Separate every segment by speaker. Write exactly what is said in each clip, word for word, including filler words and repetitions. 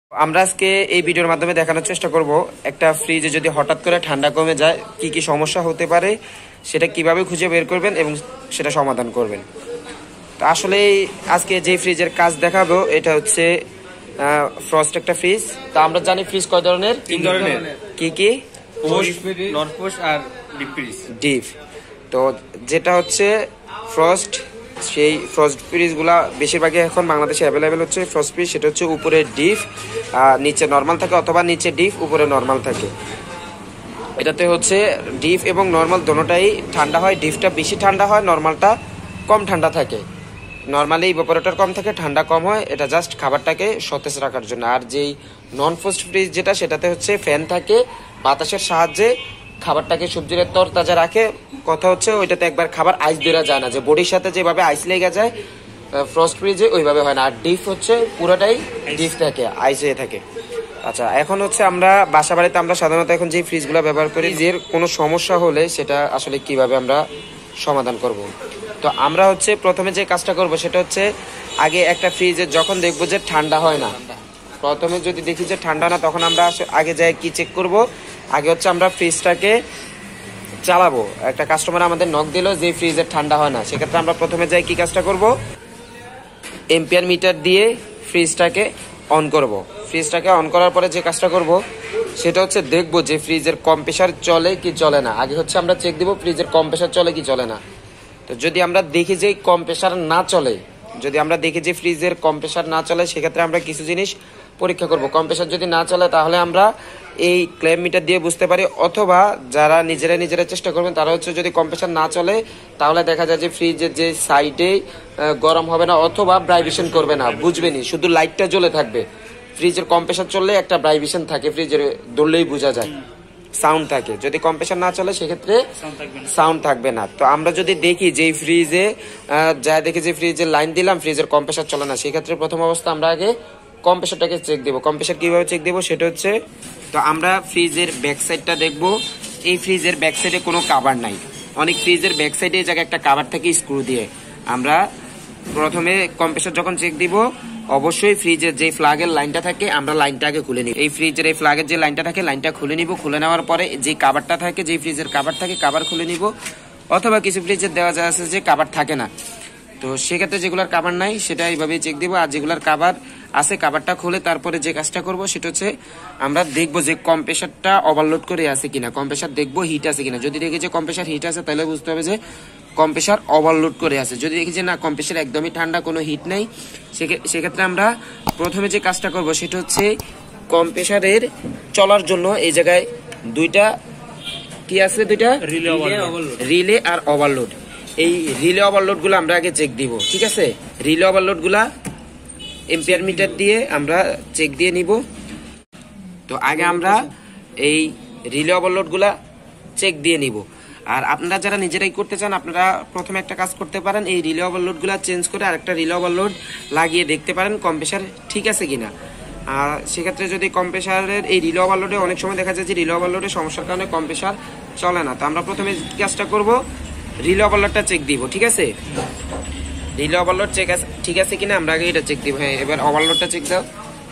Speaker 1: আমরা আজকে এই ভিডিওর মাধ্যমে দেখানোর চেষ্টা করব একটা ফ্রিজে যদি হঠাৎ করে ঠান্ডা কমে যায় কি কি সমস্যা হতে পারে সেটা কিভাবে খুঁজে বের করবেন এবং সেটা সমাধান করবেন। তো আসলে আজকে যে ফ্রিজের কাজ দেখাবো এটা হচ্ছে ফ্রস্ট একটা ফ্রিজ। তো আমরা জানি ফ্রিজ কয় ধরনের,
Speaker 2: তিন ধরনের।
Speaker 1: কি কি?
Speaker 2: পোস্ট, নন পোস্ট আর ডিপ ফ্রিজ।
Speaker 1: ডিপ। তো যেটা হচ্ছে ফ্রস্ট, সেই ফ্রস্ট ফ্রিজগুলা বেশিরভাগই এখন বাংলাদেশে অ্যাভেলেবেল হচ্ছে ফ্রস্ট ফ্রিজ। সেটা হচ্ছে উপরে ডিপ, নিচে নর্মাল থাকে, অথবা নিচে ডিপ উপরে নর্মাল থাকে। এটাতে হচ্ছে ডিপ এবং নর্মাল দোনোটাই ঠান্ডা হয়। ডিপটা বেশি ঠান্ডা হয়, নর্মালটা কম ঠান্ডা থাকে। নর্মালি ইভাপোরেটর কম থাকে, ঠান্ডা কম হয়, এটা জাস্ট খাবারটাকে সতেজ রাখার জন্য। আর যেই নন ফ্রস্ট ফ্রিজ যেটা, সেটাতে হচ্ছে ফ্যান থাকে, বাতাসের সাহায্যে খাবারটাকে সবজির তরতাজা রাখে। কথা হচ্ছে ওইটাতে একবার খাবার আইস দেওয়া যায় না, যে বডির সাথে যেভাবে আইস লেগে যায় ফ্রস্ট ফ্রিজে ওইভাবে হয় না। আর ডিপ হচ্ছে পুরোটাই ডিপ থাকে, আইস হয়ে থাকে। আচ্ছা, এখন হচ্ছে আমরা বাসা বাড়িতে আমরা সাধারণত এখন যে ফ্রিজগুলো ব্যবহার করি, যে কোনো সমস্যা হলে সেটা আসলে কিভাবে আমরা সমাধান করব। তো আমরা হচ্ছে প্রথমে যে কাজটা করব সেটা হচ্ছে আগে একটা ফ্রিজে যখন দেখবো যে ঠান্ডা হয় না, প্রথমে যদি দেখি যে ঠান্ডা না, তখন আমরা আগে যাই কি চেক করব। আগে হচ্ছে আমরা ফ্রিজটাকে চালাবো। একটা কাস্টমার আমাদের নক দিল যে ফ্রিজের ঠান্ডা হয় না, সেক্ষেত্রে আমরা প্রথমে যাই কি কাজটা করব, এম্পিয়ার মিটার দিয়ে ফ্রিজটাকে অন করব। ফ্রিজটাকে অন করার পরে যে কাজটা করব সেটা হচ্ছে দেখবো যে ফ্রিজের কম্প্রেসার চলে কি চলে না। আগে হচ্ছে আমরা চেক দিব ফ্রিজের কম্প্রেসার চলে কি চলে না। তো যদি আমরা দেখি যে কম্প্রেসার না চলে, যদি আমরা দেখি যে ফ্রিজের কম্প্রেসার না চলে, সেক্ষেত্রে আমরা কিছু জিনিস পরীক্ষা করব। কম্প্রেসার যদি না চলে তাহলে আমরা এই ক্লেম মিটার দিয়ে বুঝতে পারি, অথবা যারা নিজেরা নিজেরা চেষ্টা করবেন তারা হচ্ছে যদি কম্প্রেসার না চলে তাহলে দেখা যায় যে ফ্রিজের যে সাইডে গরম হবে না অথবা ভাইব্রেশন করবে না, বুঝবেনি, শুধু লাইটটা জ্বলে থাকবে। ফ্রিজের কম্প্রেসার চললে একটা ভাইব্রেশন থাকে, ফ্রিজের দৌড়লেই বোঝা যায়, সাউন্ড থাকে। যদি কম্প্রেসার না চলে সেক্ষেত্রে সাউন্ড থাকবে না। তো আমরা যদি দেখি যে ফ্রিজে যা দেখি যে ফ্রিজের লাইন দিলাম, ফ্রিজের কম্প্রেসার চলে না, সেক্ষেত্রে প্রথম অবস্থা আমরা আগে কম্প্রেসারটাকে চেক দিব। কম্প্রেসার কিভাবে চেক দিব সেটা হচ্ছে, তো আমরা ফ্রিজের ব্যাক সাইডটা দেখব। এই ফ্রিজের ব্যাক সাইডে কোনো কাভার নাই। অনেক ফ্রিজের ব্যাক সাইডে এই জায়গায় একটা কাভার থাকে স্ক্রু দিয়ে। আমরা প্রথমে কম্প্রেসার যখন চেক দিব, অবশ্যই ফ্রিজের যে ফ্ল্যাগের লাইনটা থাকে আমরা লাইনটা আগে খুলে নিব। এই ফ্রিজের এই ফ্ল্যাগের যে লাইনটা থাকে লাইনটা খুলে নিব। খুলে নেওয়ার পরে যে কাভারটা থাকে, যে ফ্রিজের কাভার থাকে, কাভার খুলে নিব। অথবা কিছু ফ্রিজের দেওয়া যায় আছে যে কাভার থাকে না, তো সেক্ষেত্রে যেগুলোর কাভার নাই সেটা এইভাবেই চেক দিব। আর যেগুলোর কাভার আছে, কাভারটা খুলে তারপরে যে কাজটা করব সেটা হচ্ছে আমরা দেখবো যে কম্প্রেসারটা ওভারলোড করে আছে কিনা, কম্প্রেসার দেখবো হিট আছে কিনা। যদি দেখি যে কম্প্রেসার হিট আছে তাহলে বুঝতে হবে যে কম্প্রেসার ওভারলোড করে আছে। যদি দেখি যে না, কম্প্রেসার একদমই ঠান্ডা, কোনো হিট নেই, সেক্ষেত্রে আমরা প্রথমে যে কাজটা করব সেটা হচ্ছে কম্প্রেসারের চলার জন্য এই জায়গায় দুইটা কি আছে, দুইটা রিলে আর ওভারলোড। এই রিলে ওভারলোড গুলো আমরা আগে চেক দিব, ঠিক আছে। রিলে ওভারলোড গুলা এম্পিয়ার মিটার দিয়ে আমরা চেক দিয়ে নিব। তো আগে আমরা এই রিলে ওভারলোড গুলা চেক দিয়ে নিব। আর আপনারা যারা নিজেরাই করতে চান, আপনারা প্রথমে একটা কাজ করতে পারেন, এই রিলে ওভারলোড গুলা চেঞ্জ করে আরেকটা রিলে ওভারলোড লাগিয়ে দেখতে পারেন কম্প্রেসার ঠিক আছে কিনা। আর সেক্ষেত্রে যদি কম্প্রেসারের এই রিলে ওভারলোডে অনেক সময় দেখা যায় যে রিলে ওভারলোডের সমস্যার কারণে কম্প্রেসার চলে না, তো আমরা প্রথমে কাজটা করব রিলে ওভারলোডটা চেক দিব, ঠিক আছে। রিলে ওভারলোড চেক আছে ঠিক আছে কিনা আমরা আগে এটা চেক দিব। হ্যাঁ, এবার ওভারলোডটা চেক দাও।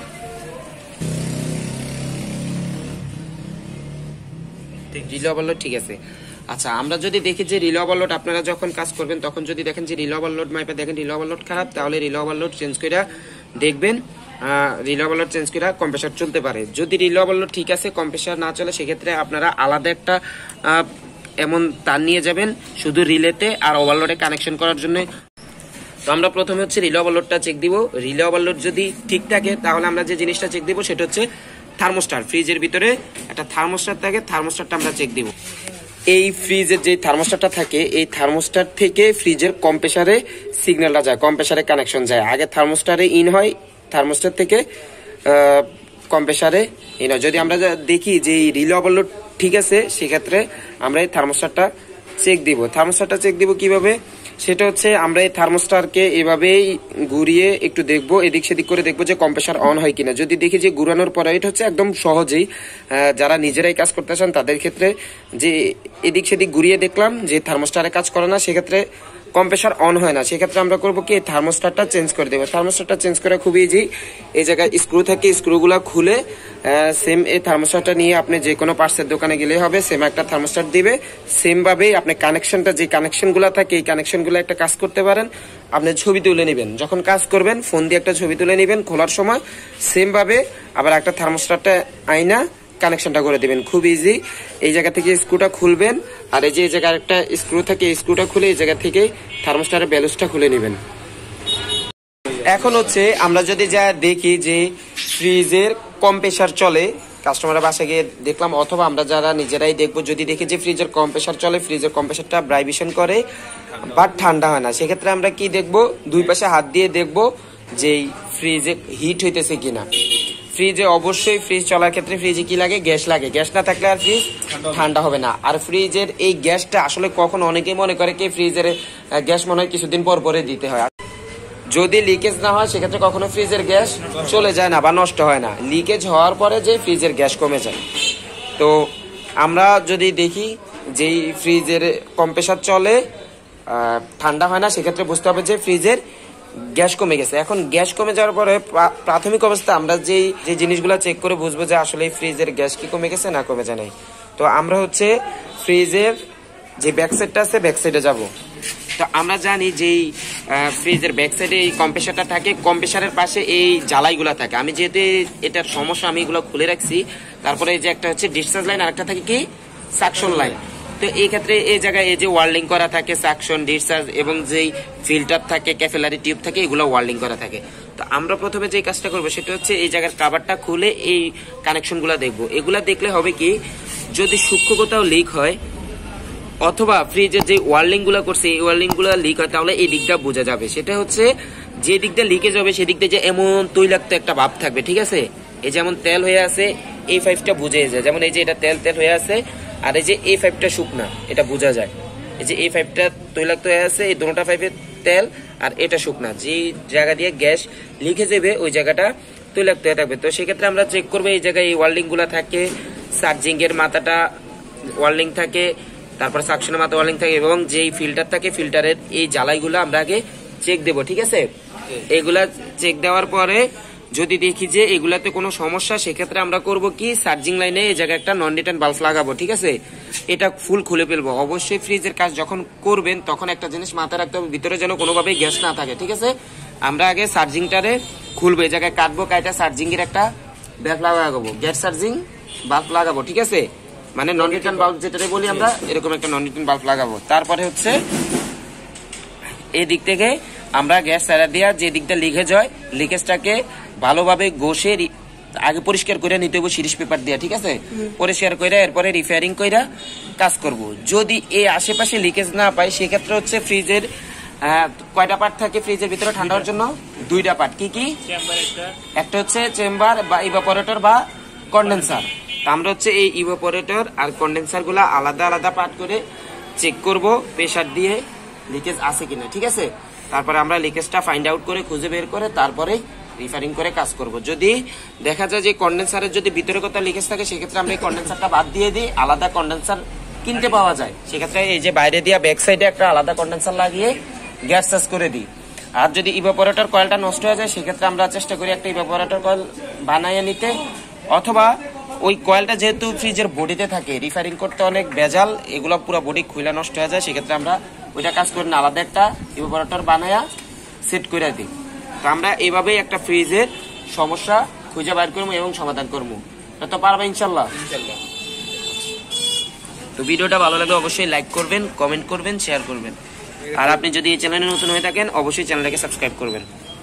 Speaker 1: রিলে ওভারলোড ঠিক আছে। আচ্ছা, আমরা যদি দেখি যে রিলে ওভারলোড, আপনারা যখন কাজ করবেন তখন যদি দেখেন যে রিলে ওভারলোড মাইপে দেখেন রিলে ওভারলোড খারাপ, তাহলে রিলে ওভারলোড চেঞ্জ করে দেখবেন। রিলে ওভারলোড চেঞ্জ করে কম্প্রেসার চলতে পারে। যদি রিলে ওভারলোড ঠিক আছে, কম্প্রেসার না চলে, সেক্ষেত্রে আপনারা আলাদা একটা এমন তার নিয়ে যাবেন শুধু রিলেতে আর ওভারলোডে কানেকশন করার জন্য। তো আমরা প্রথমে হচ্ছে রিলে ওভারলোডটা চেক দিব। রিলে ওভারলোড যদি ঠিক থাকে তাহলে আমরা যে জিনিসটা চেক দিব সেটা হচ্ছে থার্মোস্টার। ফ্রিজের ভিতরে একটা থার্মোস্টার থাকে, থার্মোস্টারটা আমরা চেক দিব। এই ফ্রিজের যে থার্মোস্টারটা থাকে, এই থার্মোস্টার থেকে ফ্রিজের কম্প্রেসারে সিগন্যালটা যায়, কম্প্রেসারে কানেকশন যায়। আগে থার্মোস্টারে ইন হয়, থার্মোস্টার থেকে কম্প্রেসারে ইন হয়। যদি আমরা দেখি যে এই রিলে ওভারলোড ঠিক আছে, সেক্ষেত্রে আমরা এই থার্মোস্টারটা চেক দিব। থার্মোস্টারটা চেক দিব কিভাবে, সেটা হচ্ছে আমরা এই থার্মোস্টারকে এভাবেই ঘুরিয়ে একটু দেখবো, এদিক সেদিক করে দেখবো যে কম্প্রেসার অন হয় কিনা। যদি দেখি যে ঘুরানোর পরে, এটা হচ্ছে একদম সহজেই যারা নিজেরাই কাজ করতে চান তাদের ক্ষেত্রে, যে এদিক সেদিক ঘুরিয়ে দেখলাম যে থার্মোস্টারে কাজ করে না, সেক্ষেত্রে কম্প্রেসার অন হয় না, সেক্ষেত্রে আমরা করবো কি থার্মোস্টারটা চেঞ্জ করে দেবো। থার্মোস্টারটা চেঞ্জ করা খুবই ইজি। এই জায়গায় স্ক্রু থাকে, স্ক্রুগুলো খুলে সেম এই থার্মোস্টারটা নিয়ে আপনি যে কোনো পার্টসের দোকানে গেলে হবে, সেম একটা থার্মোস্টার দিবে। সেম ভাবেই আপনি কানেকশনটা, যে কানেকশনগুলো থাকে এই কানেকশনগুলো একটা কাজ করতে পারেন। আপনি ছবি তুলে নেবেন, যখন কাজ করবেন ফোন দিয়ে একটা ছবি তুলে নেবেন, খোলার সময় সেম ভাবে আবার একটা থার্মোস্টারটা আইনা কানেকশনটা করে দিবেন, খুব ইজি। এই জায়গা থেকে স্ক্রুটা খুলবেন, আর এই যে এই জায়গায় একটা স্ক্রু থাকে, স্ক্রুটা খুলে এই জায়গা থেকে থার্মোস্টারের ব্যালেন্সটা খুলে নেবেন। এখন হচ্ছে আমরা যদি যা দেখি যে ফ্রিজের কম্প্রেসার চলে, কাস্টমারের বাসায় গিয়ে দেখলাম, অথবা আমরা যারা নিজেরাই দেখবো, যদি দেখি যে ফ্রিজের কম্প্রেসার চলে, ফ্রিজের কম্প্রেসারটা ভাইব্রেশন করে বাট ঠান্ডা হয় না, সেক্ষেত্রে আমরা কি দেখবো, দুই পাশে হাত দিয়ে দেখবো যে ফ্রিজে হিট হইতেছে কিনা। ফ্রিজে অবশ্যই ফ্রিজ চলার ক্ষেত্রে ফ্রিজে কি লাগে, গ্যাস লাগে। গ্যাস না থাকলে আর ফ্রিজ ঠান্ডা হবে না। আর ফ্রিজের এই গ্যাসটা আসলে কখন অনেকেই মনে করে কি ফ্রিজের গ্যাস মনে হয় কিছুদিন পর পরে দিতে হয়। যদি লিকেজ না হয় সেক্ষেত্রে কখনো ফ্রিজের গ্যাস চলে যায় না বা নষ্ট হয় না, লিকেজ হওয়ার পরে যে ফ্রিজের গ্যাস কমে যায়। তো আমরা যদি দেখি যেই ফ্রিজের কম্প্রেসার চলে ঠান্ডা হয় না, সেক্ষেত্রে বুঝতে হবে যে ফ্রিজের গ্যাস কমে গেছে। এখন গ্যাস কমে যাওয়ার পরে প্রাথমিক অবস্থা আমরা যেই যে জিনিসগুলো চেক করে বুঝবো যে আসলে ফ্রিজের গ্যাস কি কমে গেছে না কমে যায় নাই। তো আমরা হচ্ছে ফ্রিজের যে ব্যাক সাইডটা আছে ব্যাক সাইডে যাবো। তো আমরা জানি যে ফ্রিজের ব্যাক সাইডে এই কম্প্রেসারটা থাকে, কম্প্রেসারের পাশে এই জ্বালাইগুলো থাকে। আমি যেহেতু এটার সমস্যা আমি এগুলো খুলে রাখছি, তারপরে এই যে একটা হচ্ছে ডিসচার্জ লাইন আর একটা থাকে কি সাকশন লাইন। তো এই ক্ষেত্রে এই জায়গায় এই যে ওয়ার্ল্ডিং করা থাকে সাকশন, ডিসচার্জ এবং যেই ফিল্টার থাকে, ক্যাপিলারি টিউব থাকে, এগুলো ওয়ার্ল্ডিং করা থাকে। তো আমরা প্রথমে যে কাজটা করবো সেটা হচ্ছে এই জায়গার কাভারটা খুলে এই কানেকশনগুলো দেখবো। এগুলা দেখলে হবে কি, যদি সূক্ষ্ম কোথাও লিক হয় অথবা ফ্রিজের যে ওয়ার্ল্ডিং গুলো করছে এই ওয়ার্ল্ডিং গুলো লিক হয়, তাহলে এই দিকটা বোঝা যাবে। সেটা হচ্ছে যে দিকটা লিকেজ হবে সেদিক দিয়ে যে এমন তৈলাক্ত একটা ভাব থাকবে, ঠিক আছে। এই যেমন তেল হয়ে আছে, এই পাইপটা বুঝে যায়, যেমন এই যে এটা তেল তেল হয়ে আছে, আর এই যে এই পাইপটা শুকনা, এটা বোঝা যায়। এই যে এই পাইপটা তৈলাক্ত হয়ে আছে, এই দুটোটা পাইপের তেল আর এটা শুকনা, যে জায়গা দিয়ে গ্যাস লিখে যাবে ওই জায়গাটা তৈলাক্ত হয়ে থাকবে। তো সেক্ষেত্রে আমরা চেক করবো এই জায়গায় এই ওয়ার্ল্ডিং গুলা থাকে, চার্জিং এর মাথাটা ওয়ার্ল্ডিং থাকে, তারপর সাকশনের মাথা ওয়ার্ল্ডিং থাকে, এবং যেই ফিল্টার থাকে ফিল্টারের এই জ্বালাইগুলো আমরা আগে চেক দেবো, ঠিক আছে। এগুলা চেক দেওয়ার পরে যদি দেখি যে এগুলাতে কোনো সমস্যা, সেক্ষেত্রে আমরা করব কি চার্জিং লাইনে এই জায়গায় একটা নন রিটার্ন বাল্ব লাগাবো, ঠিক আছে। এটা ফুল খুলে ফেলবো। অবশ্যই ফ্রিজের কাজ যখন করবেন তখন একটা জিনিস মাথায় রাখতে হবে, ভিতরে যেন কোনোভাবে গ্যাস না থাকে, ঠিক আছে। আমরা আগে চার্জিংটারে খুলবো, এই জায়গায় কাটবো, কাটা চার্জিং এর একটা বাল্ব লাগাবো, গ্যাস চার্জিং বাল্ব লাগাবো, ঠিক আছে। মানে নন রিটার্ন বাল্ব যেটারে বলি আমরা, এরকম একটা নন রিটার্ন বাল্ব লাগাবো। তারপরে হচ্ছে এই দিক থেকে আমরা গ্যাস ছাড়া দিয়া যে দিকটা লিকেজ হয়, লিকেজটাকে ভালোভাবে ঘষে আগে পরিষ্কার করে নিতে হবে সিরিজ পেপার দিয়ে, ঠিক আছে। পরিষ্কার করে এরপরে রিপেয়ারিং করে কাজ করব। যদি এই আশেপাশে লিকেজ না পাই, সেক্ষেত্রে হচ্ছে ফ্রিজের কয়টা পার্ট থাকে ফ্রিজের ভিতরে ঠান্ডা হওয়ার জন্য? দুইটা পার্ট। কি কি? একটা হচ্ছে চেম্বার বা ইভাপোরেটর বা কন্ডেন্সার। আমরা হচ্ছে এই ইভাপোরেটর আর কন্ডেন্সার গুলা আলাদা আলাদা পার্ট করে চেক করব প্রেসার দিয়ে লিকেজ আছে কিনা, ঠিক আছে। তারপরে আমরা লিকেজটা ফাইন্ড আউট করে খুঁজে বের করে তারপরে রিফারিং করে কাজ করব। যদি দেখা যায় যে কন্ডেন্সারের যদি ভিতরে কোথাও লিকেজ থাকে, সেক্ষেত্রে আমরা এই কন্ডেন্সারটা বাদ দিয়ে দিই, আলাদা কন্ডেন্সার কিনতে পাওয়া যায়। সেক্ষেত্রে এই যে বাইরে দিয়ে ব্যাক সাইডে একটা আলাদা কন্ডেন্সার লাগিয়ে গ্যাস চার্জ করে দিই। আর যদি ইভাপোরেটর কয়েলটা নষ্ট হয়ে যায়, সেক্ষেত্রে আমরা চেষ্টা করি একটা ইভাপোরেটর কয়েল বানাইয়ে নিতে, অথবা ওই কয়েলটা যেহেতু ফ্রিজের বডিতে থাকে, রিফারিং করতে অনেক ভেজাল, এগুলো পুরো বডি খুলে নষ্ট হয়ে যায়, সেক্ষেত্রে আমরা ওইটা কাজ করি না, আলাদা একটা ইভাপোরেটর বানায়া সেট করে দিই। তো আমরা এইভাবেই একটা ফ্রিজের সমস্যা খুঁজে বের করবো এবং সমাধান করবো। তো পারবে ইনশাল্লাহ। তো ভিডিওটা ভালো লাগলে অবশ্যই লাইক করবেন, কমেন্ট করবেন, শেয়ার করবেন। আর আপনি যদি এই চ্যানেলে নতুন হয়ে থাকেন অবশ্যই চ্যানেলটাকে সাবস্ক্রাইব করবেন।